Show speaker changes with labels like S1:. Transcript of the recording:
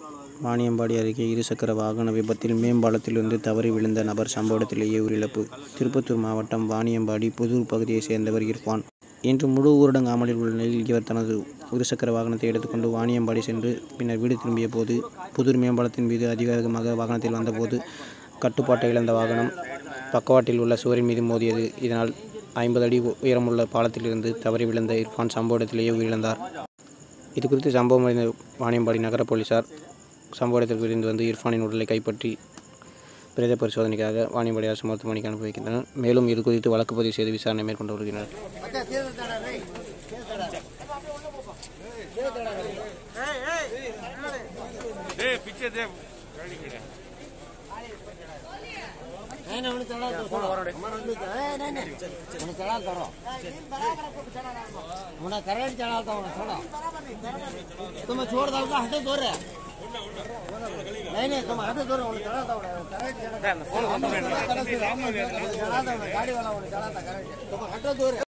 S1: வாணியம்பாடி அருகே இருசக்கர வாகன விபத்தில் மேம்பாலத்திலிருந்து தவறி விழுந்த நபர் சம்பவ இடத்திலேயே உயிரிழப்பு. திருப்பத்தூர் மாவட்டம் வாணியம்பாடி புதூர் பகுதியைச் சேர்ந்தவர் இர்ஃபான். இன்று முழு ஊரடங்கு அமலில் உள்ள நிலையில் இவர் தனது இருசக்கர வாகனத்தை எடுத்துக்கொண்டு வாணியம்பாடி சென்று பின்னர் வீடு திரும்பிய போது புதூர் மேம்பாலத்தின் மீது அதிவேகமாக வாகனத்தில் வந்தபோது கட்டுப்பாட்டை இழந்த வாகனம் பக்கவாட்டில் உள்ள சுவரின் மீது மோதியது. இதனால் 50 அடி உயரமுள்ள பாலத்திலிருந்து தவறி விழுந்த இர்ஃபான் சம்பவ இடத்திலேயே உயிரிழந்தார். இதுகுறித்து சம்பவம் அறிந்த வாணியம்பாடி நகர போலீசார் சம்பவ இடத்திற்கு விரைந்து வந்து இர்ஃபானின் உடலை கைப்பற்றி பிரேத பரிசோதனைக்காக வாணியம்பாடி அரசு மருத்துவமனைக்கு அனுப்பி வைக்கின்றனர். மேலும் இது குறித்து வழக்கு பதிவு செய்து விசாரணை மேற்கொண்டு வருகின்றனர்.
S2: तुम छोड़ दो हटे दो रे नहीं तुम हटे दो गाड़ी वाला तुम हटे दो रे।